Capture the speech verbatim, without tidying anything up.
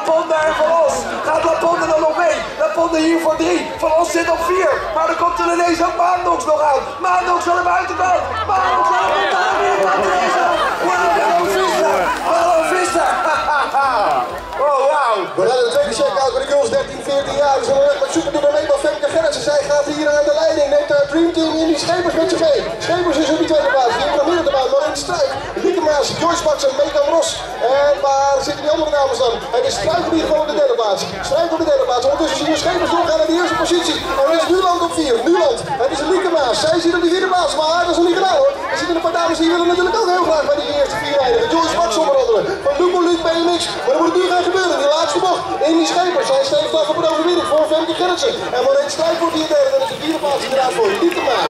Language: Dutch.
Laponde en Van Os. Gaat Laponde dan nog mee? Laponde hier voor drie. Van Os zit op vier. Maar dan komt er ineens ook Maandox nog aan. Maandox aan de buitenkant. Maandox aan de buitenkant. Malon Visser. Malon Visser. Oh, wauw. We gaan de tweede check-out bij de girls dertien veertien jaar. We zijn weg met supernummer één van Femke Gerritsen. Zij gaat hier aan de leiding. Neemt haar dreamteam in die Schepers met zich mee. Schepers is op die tweede plaats. Die heeft nog meer op de baan. Marijn Struik, Lieke Maas, Joyce Max en Megan Ros. En waar zitten die andere namen dan? Het is Struik in ieder geval op de derde plaats. Struik op de derde plaats. Ondertussen zien we Schepers doorgaan naar de eerste positie. En dan is Nuland op vier. Nuland. Het is een Lieke Maas. Zij zit op die vierde plaats. Maar dat is nog niet gedaan hoor. Er zitten een paar dames die willen natuurlijk ook heel graag bij die eerste vier eindigen. Joyce Max onder andere. Van Luco Luc B M X. Maar dat moet nu gaan gebeuren. Die laatste bocht in die Schepers. Zij steekt af op een overwinning voor Femke Gerritsen. En Marijn Struik wordt hier derde. Dat is de vierde plaats inderdaad voor Lieke Maas.